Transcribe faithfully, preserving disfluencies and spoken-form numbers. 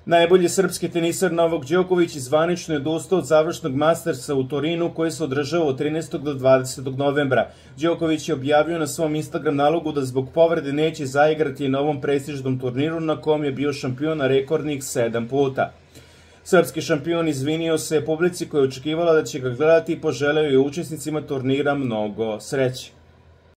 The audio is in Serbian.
Najbolji srpski tenisar Novak Đoković zvanično je odustao od završnog Mastersa u Torinu koji se održava od trinaestog do dvadesetog novembra. Đoković je objavio na svom Instagram nalogu da zbog povrede neće zaigrati na ovom prestižnom turniru na kom je bio šampion na rekordnih sedam puta. Srpski šampion izvinio se publici koja je očekivala da će ga gledati i poželeo je učesnicima turnira mnogo sreće.